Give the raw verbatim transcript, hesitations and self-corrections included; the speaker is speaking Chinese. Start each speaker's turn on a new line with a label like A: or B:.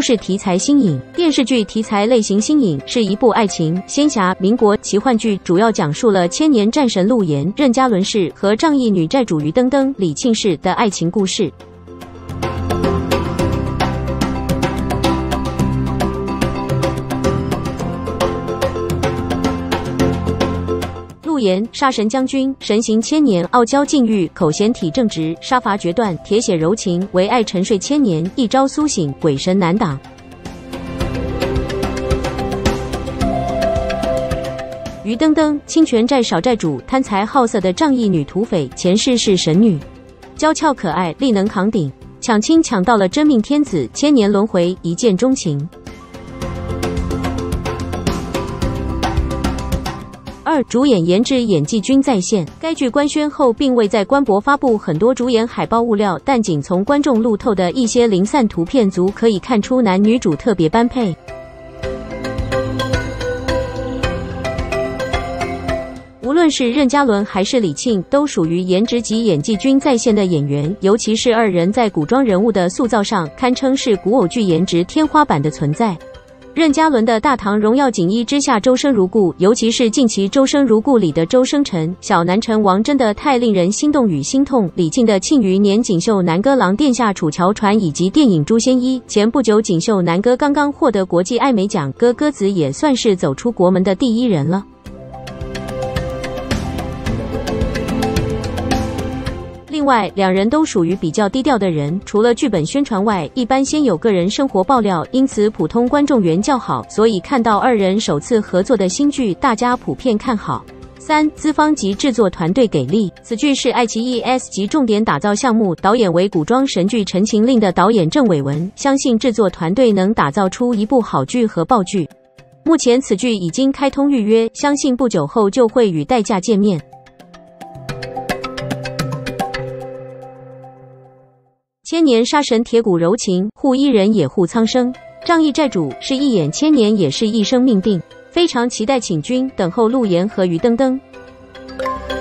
A: 事题材新颖，电视剧题材类型新颖，是一部爱情、仙侠、民国奇幻剧，主要讲述了千年战神陆岩、任嘉伦氏和仗义女债主于登登、李庆氏的爱情故事。陆岩，杀神将军，神行千年，傲娇禁欲，口嫌体正直，杀伐决断，铁血柔情，唯爱沉睡千年，一朝苏醒，鬼神难挡。于登登，清泉寨少寨主，贪财好色的仗义女土匪，前世是神女，娇俏可爱，力能扛鼎，抢亲抢到了真命天子，千年轮回，一见钟情。二、主演颜值演技均在线。该剧官宣后并未在官博发布很多主演海报物料，但仅从观众路透的一些零散图片足可以看出男女主特别般配。无论是任嘉伦还是李沁，都属于颜值及演技均在线的演员，尤其是二人在古装人物的塑造上，堪称是古偶剧颜值天花板的存在。任嘉伦的大唐荣耀锦衣之下周生如故，尤其是近期周生如故里的周生辰，小南城王真的太令人心动与心痛。李沁的庆余年锦绣男歌郎殿下楚乔传以及电影诛仙一，前不久锦绣男歌刚刚获得国际艾美奖，歌歌子也算是走出国门的第一人了。另外，两人都属于比较低调的人，除了剧本宣传外，一般先有个人生活爆料，因此普通观众缘较好，所以看到二人首次合作的新剧，大家普遍看好。三、资方及制作团队给力。此剧是爱奇艺 S 级重点打造项目，导演为古装神剧《陈情令》的导演郑伟文，相信制作团队能打造出一部好剧和爆剧。目前此剧已经开通预约，相信不久后就会与代驾见面。千年杀神铁骨柔情，护伊人也护苍生。仗义寨主是一眼千年，也是一生命定。非常期待请君等候陆岩和于登登。